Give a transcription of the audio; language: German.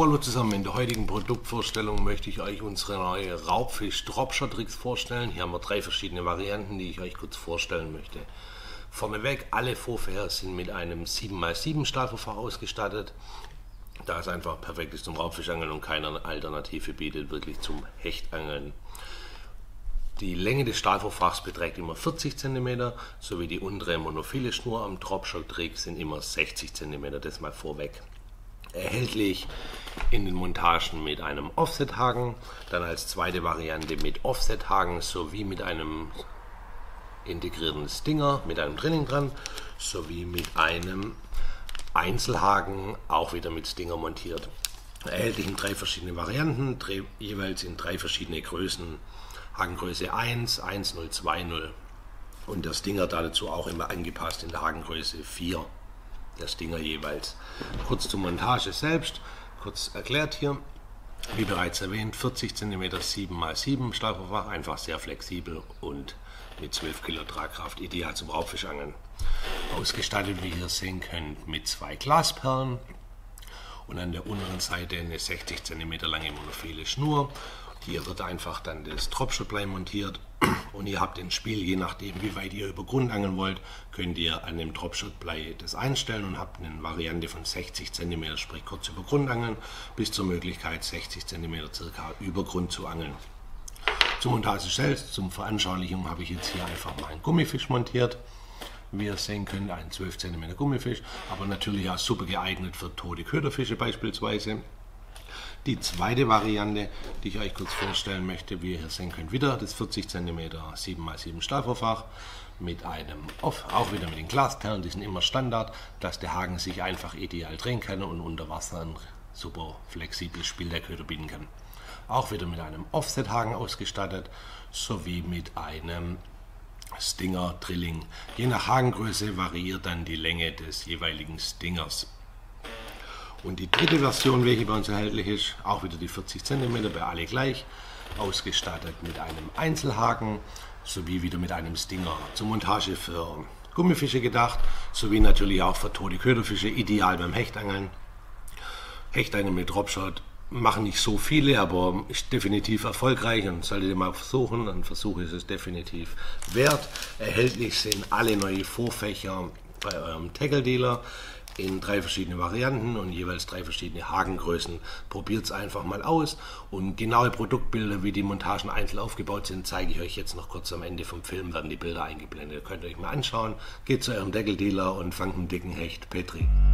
So, hallo zusammen, in der heutigen Produktvorstellung möchte ich euch unsere neue Raubfisch Dropshot Tricks vorstellen. Hier haben wir 3 verschiedene Varianten, die ich euch kurz vorstellen möchte. Vorneweg, alle Vorfächer sind mit einem 7x7 Stahlverfahren ausgestattet, da es einfach perfekt ist zum Raubfischangeln und keine Alternative bietet, wirklich zum Hechtangeln. Die Länge des Stahlverfachs beträgt immer 40 cm, sowie die untere monophile Schnur am Dropshot Trick sind immer 60 cm, das mal vorweg. Erhältlich in den Montagen mit einem Offset-Haken, dann als zweite Variante mit Offset-Haken sowie mit einem integrierten Stinger mit einem Drilling dran, sowie mit einem Einzelhaken, auch wieder mit Stinger montiert. Erhältlich in 3 verschiedene Varianten, jeweils in 3 verschiedene Größen. Hakengröße 1, 1.0, 2.0 und der Stinger dazu auch immer angepasst in der Hakengröße 4. Der Stinger jeweils. Kurz zur Montage selbst, kurz erklärt hier, wie bereits erwähnt, 40 cm 7x7 Stahlverfach, einfach sehr flexibel und mit 12 Kilo Tragkraft, ideal zum Raubfischangeln. Ausgestattet, wie ihr sehen könnt, mit 2 Glasperlen und an der unteren Seite eine 60 cm lange monophile Schnur. Hier wird einfach dann das Dropshot-Blei montiert und ihr habt ins Spiel, je nachdem wie weit ihr über Grund angeln wollt, könnt ihr an dem Dropshot-Blei das einstellen und habt eine Variante von 60 cm, sprich kurz über Grund angeln, bis zur Möglichkeit 60 cm circa über Grund zu angeln. Zur Montage selbst, zum Veranschaulichung habe ich jetzt hier einfach mal einen Gummifisch montiert. Wie ihr sehen könnt, ein 12 cm Gummifisch, aber natürlich auch super geeignet für tote Köderfische beispielsweise. Die zweite Variante, die ich euch kurz vorstellen möchte, wie ihr hier sehen könnt, wieder das 40 cm 7x7 Stahlverfach mit einem auch wieder mit den Glasperlen, die sind immer Standard, dass der Haken sich einfach ideal drehen kann und unter Wasser ein super flexibles Spiel der Köder bieten kann. Auch wieder mit einem Offset-Haken ausgestattet, sowie mit einem Stinger Drilling. Je nach Hakengröße variiert dann die Länge des jeweiligen Stingers. Und die dritte Version, welche bei uns erhältlich ist, auch wieder die 40 cm, bei alle gleich, ausgestattet mit einem Einzelhaken, sowie wieder mit einem Stinger. Zur Montage für Gummifische gedacht, sowie natürlich auch für tote Köderfische, ideal beim Hechtangeln. Hechtangeln mit Dropshot machen nicht so viele, aber ist definitiv erfolgreich und solltet ihr mal versuchen, ein Versuch ist es definitiv wert. Erhältlich sind alle neue Vorfächer bei eurem Tackle Dealer in 3 verschiedene Varianten und jeweils 3 verschiedene Hakengrößen. Probiert es einfach mal aus und genaue Produktbilder, wie die Montagen einzeln aufgebaut sind, zeige ich euch jetzt noch kurz am Ende vom Film, werden die Bilder eingeblendet. Ihr könnt euch mal anschauen, geht zu eurem Tackle Dealer und fangt einen dicken Hecht. Petri.